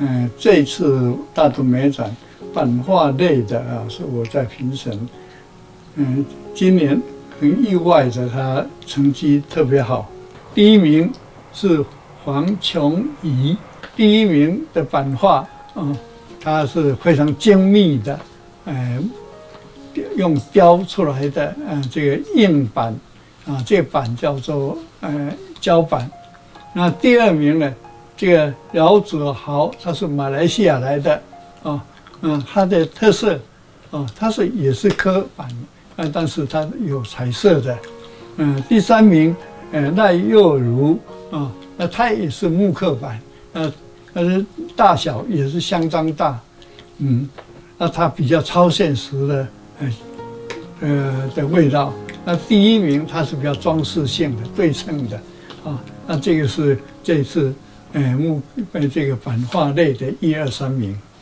这一次大都美展版画类的啊，是我在评审。今年很意外的，他成绩特别好，第一名是黄琼怡，第一名的版画，它是非常精密的，用雕出来的，这个硬板，这个板叫做胶板。那第二名呢，这个饶祖豪，他是马来西亚来的，他的特色，他也是刻板，但是他有彩色的。第三名，赖佑如，那他也是木刻板，但是大小也是相当大，那它比较超现实的，的味道。那第一名它是比较装饰性的、对称的，那这个是这次这个版画类的1、2、3名。